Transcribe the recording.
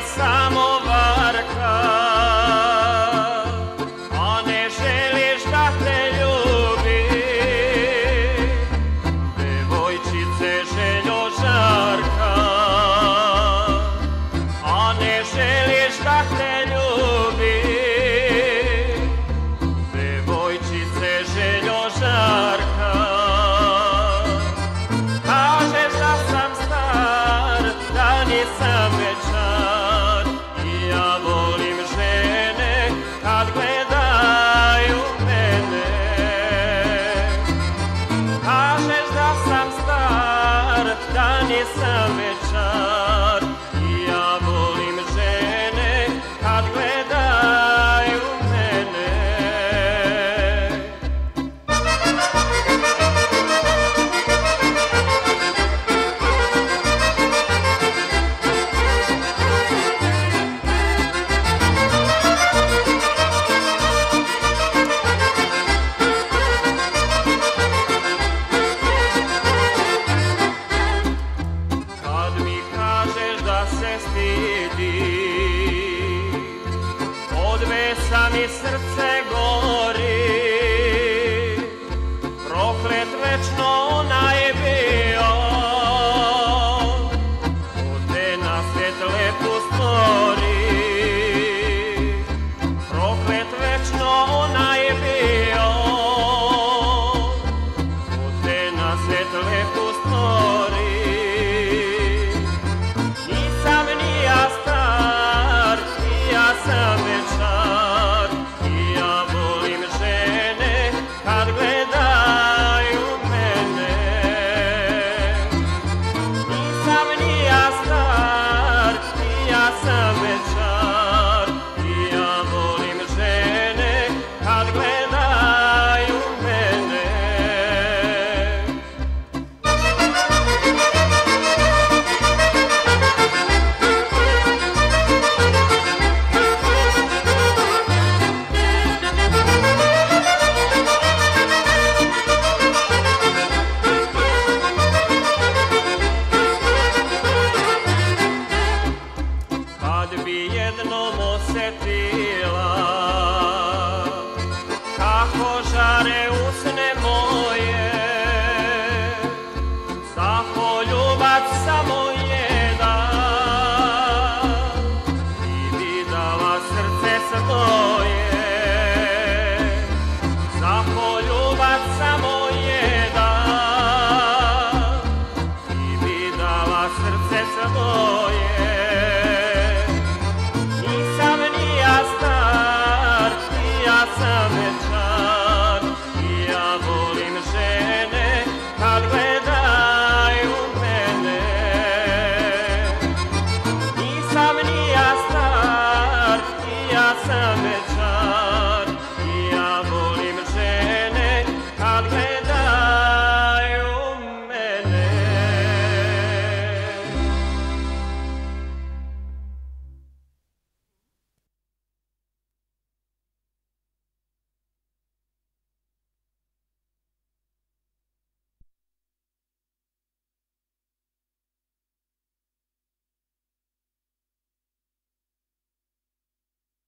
samo varka, a ne želiš da te ljubi, devojčice željo žarka, a ne želiš da te ljubi, devojčice željo žarka. Kažeš da sam star, da nisam večar, i ja volim žene kad gledaju mene. Kažeš da sam star, da nisam večar, i ja volim žene kad gledaju mene. Kad mi kažeš da se stidi, od besa mi srce gori, proklet večno onaj bio, ko te na svet lepu stvori. Proklet večno onaj bio, ko te na svet lepu stvori. Nisam ni ja star, i ja sam večar, i ja volim žene kad gledaju mene. Nisam ni ja star, i ja sam večar, i ja volim žene kad gledaju mene. Kad bi jednom osjetila kako žare usne moje,